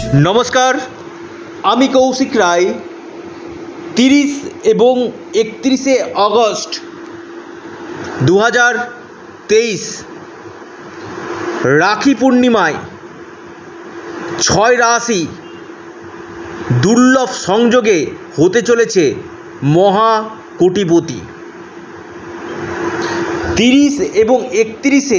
नमस्कार आमी कौशिक राय 30 एवं 31 अगस्ट 2023 राखी पूर्णिमाय 6 राशि दुर्लभ संयोगे होते चलेছে महा कोटिपति। 30 एवं 31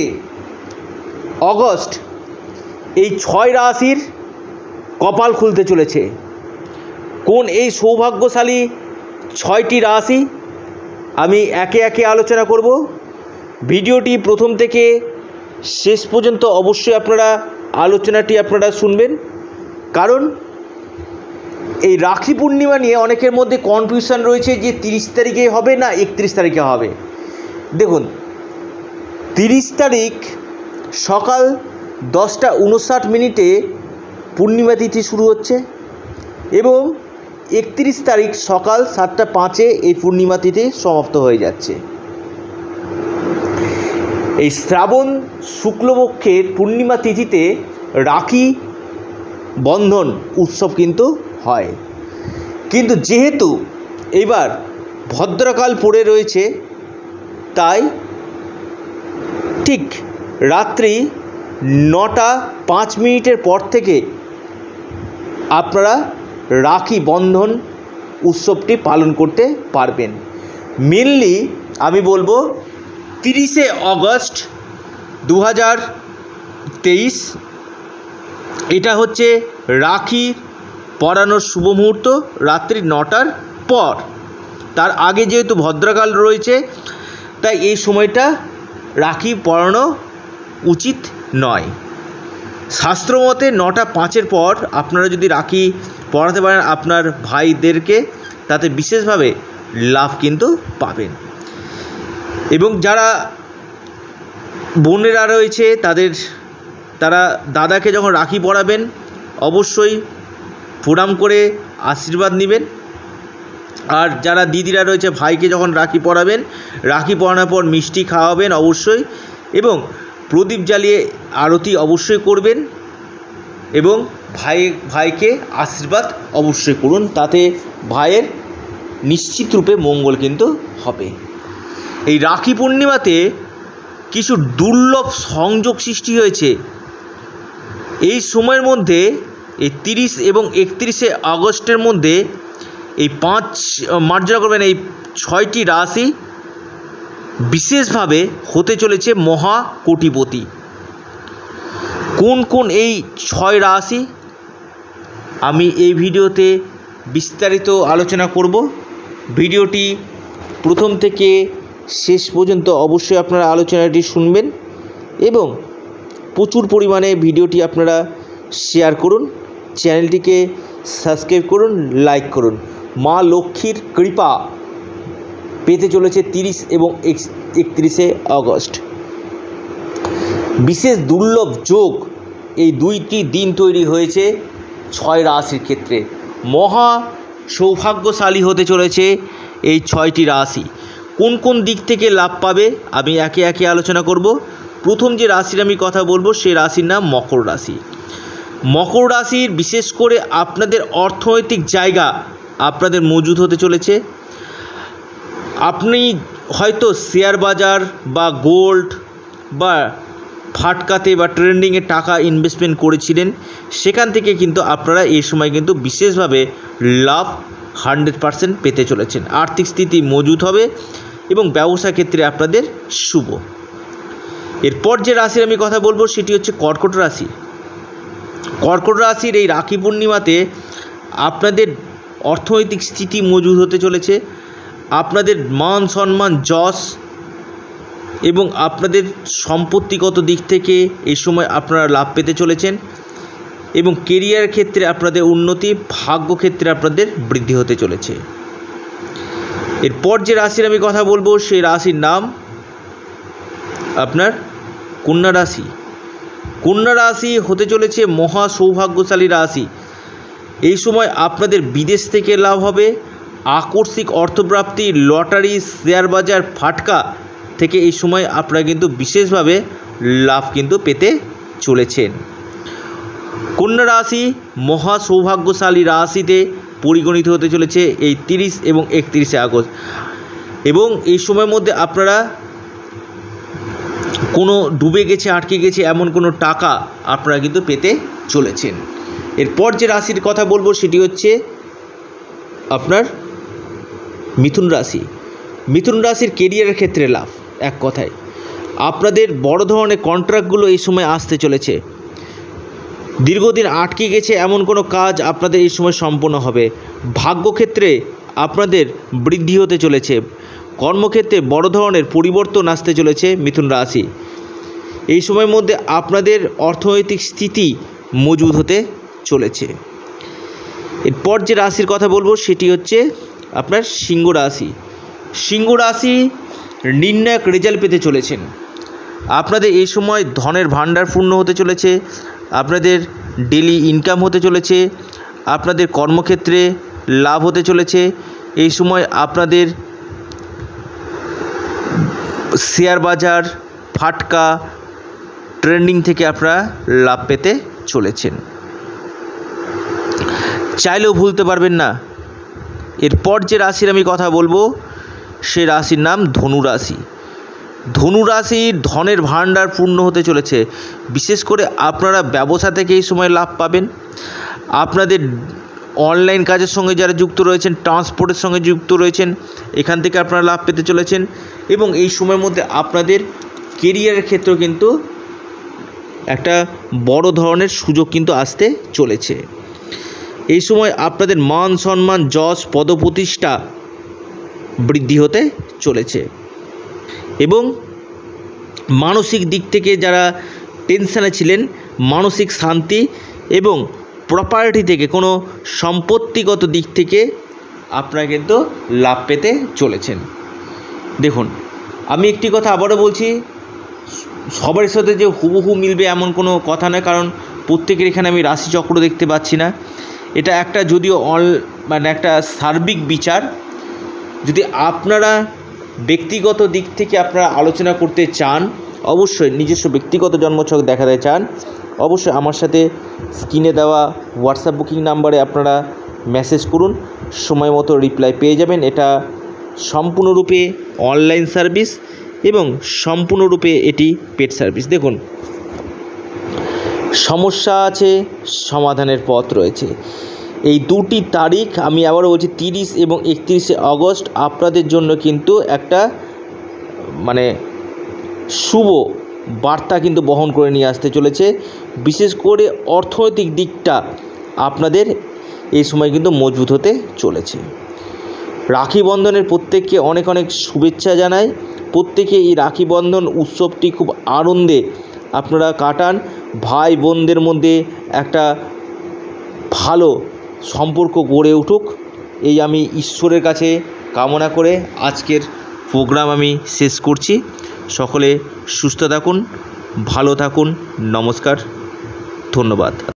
अगस्ट এই 6 রাশির कपाल खुलते चलेছে। কোন এই সৌভাগ্যশালী 6টি রাশি আমি একে একে আলোচনা করব। ভিডিওটি প্রথম থেকে শেষ পর্যন্ত অবশ্যই আপনারা আলোচনাটি আপনারা শুনবেন, কারণ এই রাখি পূর্ণিমা নিয়ে অনেকের মধ্যে কনফিউশন রয়েছে যে 30 তারিখে হবে না 31 তারিখে হবে। দেখুন, 30 তারিখ সকাল 10:59 পূর্ণিমা তিথি শুরু হচ্ছে এবং 31 তারিখ সকাল 7:05 এই পূর্ণিমা তিথি সমাপ্ত হয়ে যাচ্ছে। এই শ্রাবণ শুক্লপক্ষের পূর্ণিমা তিথিতে রাখি বন্ধন উৎসব কিন্তু হয়, কিন্তু যেহেতু এবার ভদ্রকাল পড়ে রয়েছে তাই ঠিক রাত্রি 9:05 পর থেকে আপনারা রাখি বন্ধন উৎসবটি পালন করতে পারবেন। মেনলি আমি বলবো 30 অগস্ট 2023 এটা হচ্ছে রাখি পরানোর শুভ মুহূর্ত রাত্রি 9টার পর। তার আগে যেহেতু ভদ্রকাল রয়েছে তাই এই সময়টা রাখি পরানো উচিত নয়। শাস্ত্রমতে 9:05 পর আপনারা যদি রাখি পরাতে পারেন আপনার ভাইদেরকে, তাতে বিশেষভাবে লাভ কিন্তু পাবেন। এবং যারা বোনেরা রয়েছে তারা দাদাকে যখন রাখি পরাবেন অবশ্যই প্রণাম করে আশীর্বাদ নেবেন। আর যারা দিদিরা রয়েছে ভাইকে যখন রাখি পরাবেন, রাখি পরানোর পর মিষ্টি খাওয়াবেন অবশ্যই, এবং প্রদীপ জ্বালিয়ে আরতি অবশ্যই করবেন এবং ভাইকে আশীর্বাদ অবশ্যই করুন, তাতে ভাইয়ের নিশ্চিত রূপে মঙ্গল কিন্তু হবে। এই রাখি পূর্ণিমাতে কিছু দুর্লভ সংযোগ সৃষ্টি হয়েছে। এই সময়ের মধ্যে এই 30 এবং 31 আগস্টের মধ্যে এই মার্জনা করবেন এই 6টি রাশি বিশেষভাবে হতে চলেছে মহা কোটিপতি। কোন কোন এই 6 রাশি আমি এই ভিডিওতে বিস্তারিত আলোচনা করব। ভিডিওটি প্রথম থেকে শেষ পর্যন্ত অবশ্যই আপনারা আলোচনাটি শুনবেন এবং প্রচুর পরিমাণে ভিডিওটি আপনারা শেয়ার করুন, চ্যানেলটিকে সাবস্ক্রাইব করুন, লাইক করুন। মা লক্ষ্মীর কৃপা পেতে চলেছে 30 এবং 31 আগস্ট। বিশেষ দুর্লভ যোগ এই দুইটি দিন তৈরি হয়েছে 6 রাশির ক্ষেত্রে। মহা সৌভাগ্যশালী হতে চলেছে এই 6টি রাশি। কোন কোন দিক থেকে লাভ পাবে আমি একে একে আলোচনা করব। প্রথম যে রাশির আমি কথা বলবো সেই রাশির নাম মকর রাশি। মকর রাশির বিশেষ করে আপনাদের অর্থনৈতিক জায়গা আপনাদের মজুদ হতে চলেছে। আপনি হয়তো শেয়ার বাজার বা গোল্ড বা ফাটকাতে বা ট্রেন্ডিংয়ে টাকা ইনভেস্টমেন্ট করেছিলেন, সেখান থেকে কিন্তু আপনারা এই সময় কিন্তু বিশেষভাবে লাভ 100% পেতে চলেছেন। আর্থিক স্থিতি মজুদ হবে এবং ব্যবসা ক্ষেত্রে আপনাদের শুভ। এরপর যে রাশির আমি কথা বলবো সেটি হচ্ছে কর্কট রাশি। কর্কট রাশির এই রাখি পূর্ণিমাতে আপনাদের অর্থনৈতিক স্থিতি মজুদ হতে চলেছে। আপনাদের মান সম্মান যশ এবং আপনাদের সম্পত্তিগত দিক থেকে এই সময় আপনারা লাভ পেতে চলেছেন এবং কেরিয়ার ক্ষেত্রে আপনাদের উন্নতি, ভাগ্য ক্ষেত্রে আপনাদের বৃদ্ধি হতে চলেছে। এরপর যে রাশির আমি কথা বলবো সেই রাশির নাম আপনার কন্যা রাশি। কন্যা রাশি হতে চলেছে মহা সৌভাগ্যশালী রাশি। এই সময় আপনাদের বিদেশ থেকে লাভ হবে, আকস্মিক অর্থপ্রাপ্তি, লটারি, শেয়ার বাজার, ফাটকা থেকে এই সময় আপনারা কিন্তু বিশেষভাবে লাভ কিন্তু পেতে চলেছেন। কন্যা রাশি মহা সৌভাগ্যশালী রাশিতে পরিগণিত হতে চলেছে এই 30 এবং 31শে আগস্ট। এবং এই সময়ের মধ্যে আপনারা কোনো ডুবে গেছে, আটকে গেছে এমন কোনো টাকা আপনারা কিন্তু পেতে চলেছেন। এরপর যে রাশির কথা বলবো সেটি হচ্ছে আপনার মিথুন রাশি। মিথুন রাশির কেরিয়ারের ক্ষেত্রে লাভ। এক কথায় আপনাদের বড় ধরনের কন্ট্রাক্টগুলো এই সময় আসতে চলেছে। দীর্ঘদিন আটকে গেছে এমন কোনো কাজ আপনাদের এই সময় সম্পন্ন হবে। ভাগ্যক্ষেত্রে আপনাদের বৃদ্ধি হতে চলেছে। কর্মক্ষেত্রে বড় ধরনের পরিবর্তন আসতে চলেছে মিথুন রাশি। এই সময়ের মধ্যে আপনাদের অর্থনৈতিক স্থিতি মজবুত হতে চলেছে। এরপর যে রাশির কথা বলবো সেটি হচ্ছে আপনার সিংহ রাশি। সিংহ রাশি নির্ণায়ক রেজাল্ট পেতে চলেছেন। আপনাদের এই সময় ধনের ভাণ্ডার পূর্ণ হতে চলেছে। আপনাদের ডেলি ইনকাম হতে চলেছে। আপনাদের কর্মক্ষেত্রে লাভ হতে চলেছে। এই সময় আপনাদের শেয়ার বাজার, ফাটকা, ট্রেন্ডিং থেকে আপনারা লাভ পেতে চলেছেন। চাইলেও ভুলতে পারবেন না। এরপর যে রাশির আমি কথা বলবো সে রাশির নাম ধনু রাশি। ধনু রাশির ধনের ভাণ্ডার পূর্ণ হতে চলেছে। বিশেষ করে আপনারা ব্যবসা থেকে এই সময় লাভ পাবেন। আপনাদের অনলাইন কাজের সঙ্গে যারা যুক্ত রয়েছেন, ট্রান্সপোর্টের সঙ্গে যুক্ত রয়েছেন, এখান থেকে আপনারা লাভ পেতে চলেছেন। এবং এই সময়ের মধ্যে আপনাদের কেরিয়ারের ক্ষেত্রেও কিন্তু একটা বড় ধরনের সুযোগ কিন্তু আসতে চলেছে। এই সময় আপনাদের মান সম্মান, যশ, পদপ্রতিষ্ঠা বৃদ্ধি হতে চলেছে। এবং মানসিক দিক থেকে যারা টেনশানে ছিলেন, মানসিক শান্তি এবং প্রপার্টি থেকে কোনো সম্পত্তিগত দিক থেকে আপনারা কিন্তু লাভ পেতে চলেছেন। দেখুন, আমি একটি কথা আবারও বলছি, সবার সাথে যে হুবহু মিলবে এমন কোনো কথা নয়, কারণ প্রত্যেকের এখানে আমি রাশিচক্র দেখতে পাচ্ছি না। এটা একটা যদিও মানে একটা সার্বিক বিচার। যদি আপনারা ব্যক্তিগত দিক থেকে আপনারা আলোচনা করতে চান, অবশ্যই নিজস্ব ব্যক্তিগত জন্মছক দেখাতে চান, অবশ্যই আমার সাথে স্ক্রিনে দেওয়া হোয়াটসঅ্যাপ বুকিং নাম্বারে আপনারা মেসেজ করুন, সময় মতো রিপ্লাই পেয়ে যাবেন। এটা সম্পূর্ণরূপে অনলাইন সার্ভিস এবং সম্পূর্ণরূপে এটি পেড সার্ভিস। দেখুন, সমস্যা আছে, সমাধানের পথ রয়েছে। এই দুটি তারিখ আমি আবারও বলছি, 30 এবং 31শে আগস্ট আপনাদের জন্য কিন্তু একটা মানে শুভ বার্তা কিন্তু বহন করে নিয়ে আসতে চলেছে। বিশেষ করে অর্থনৈতিক দিকটা আপনাদের এই সময় কিন্তু মজবুত হতে চলেছে। রাখি বন্ধনের প্রত্যেককে অনেক অনেক শুভেচ্ছা জানাই। প্রত্যেকে এই রাখি বন্ধন উৎসবটি খুব আনন্দে আপনারা কাটান। ভাই বোনদের মধ্যে একটা ভালো সম্পর্ক গড়ে উঠুক, এই আমি ঈশ্বরের কাছে কামনা করে আজকের প্রোগ্রাম আমি শেষ করছি। সকলে সুস্থ থাকুন, ভালো থাকুন। নমস্কার, ধন্যবাদ।